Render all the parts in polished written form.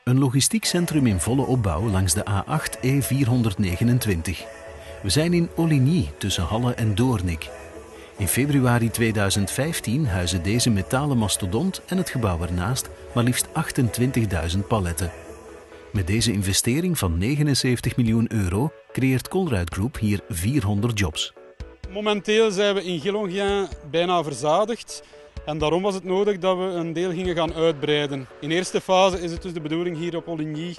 Een logistiek centrum in volle opbouw langs de A8 E429. We zijn in Oligny tussen Halle en Doornik. In februari 2015 huizen deze metalen mastodont en het gebouw ernaast maar liefst 28.000 paletten. Met deze investering van 79 miljoen euro creëert Colruyt Group hier 400 jobs. Momenteel zijn we in Gilongien bijna verzadigd. En daarom was het nodig dat we een deel gingen gaan uitbreiden. In eerste fase is het dus de bedoeling hier op Oligny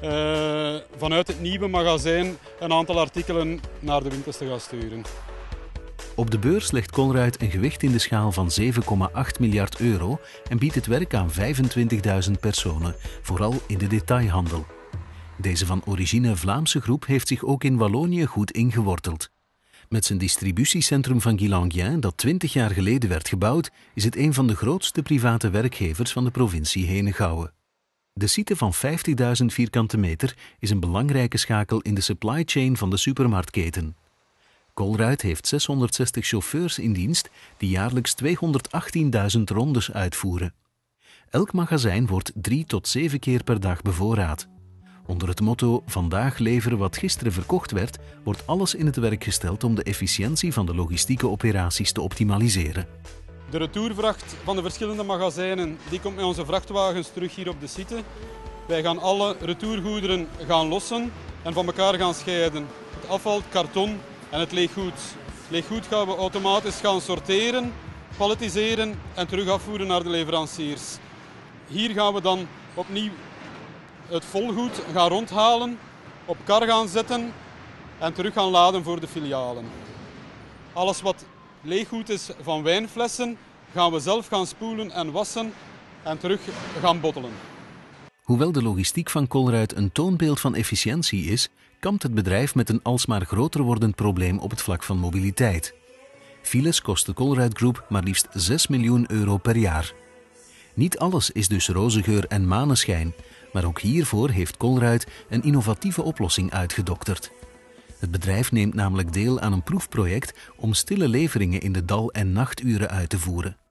vanuit het nieuwe magazijn een aantal artikelen naar de winkels te gaan sturen. Op de beurs legt Colruyt een gewicht in de schaal van 7,8 miljard euro en biedt het werk aan 25.000 personen, vooral in de detailhandel. Deze van origine Vlaamse groep heeft zich ook in Wallonië goed ingeworteld. Met zijn distributiecentrum van Gilongien, dat 20 jaar geleden werd gebouwd, is het een van de grootste private werkgevers van de provincie Henegouwen. De site van 50.000 vierkante meter is een belangrijke schakel in de supply chain van de supermarktketen. Colruyt heeft 660 chauffeurs in dienst die jaarlijks 218.000 rondes uitvoeren. Elk magazijn wordt 3 tot 7 keer per dag bevoorraad. Onder het motto "Vandaag leveren wat gisteren verkocht werd", wordt alles in het werk gesteld om de efficiëntie van de logistieke operaties te optimaliseren. De retourvracht van de verschillende magazijnen die komt met onze vrachtwagens terug hier op de site. Wij gaan alle retourgoederen gaan lossen en van elkaar gaan scheiden. Het afval, het karton en het leeggoed. Het leeggoed gaan we automatisch gaan sorteren, palletiseren en terug afvoeren naar de leveranciers. Hier gaan we dan opnieuw het volgoed gaan rondhalen, op kar gaan zetten en terug gaan laden voor de filialen. Alles wat leeggoed is van wijnflessen gaan we zelf gaan spoelen en wassen en terug gaan bottelen. Hoewel de logistiek van Colruyt een toonbeeld van efficiëntie is, kampt het bedrijf met een alsmaar groter wordend probleem op het vlak van mobiliteit. Files kost de Colruyt Group maar liefst 6 miljoen euro per jaar. Niet alles is dus roze geur en maneschijn, maar ook hiervoor heeft Colruyt een innovatieve oplossing uitgedokterd. Het bedrijf neemt namelijk deel aan een proefproject om stille leveringen in de dal- en nachturen uit te voeren.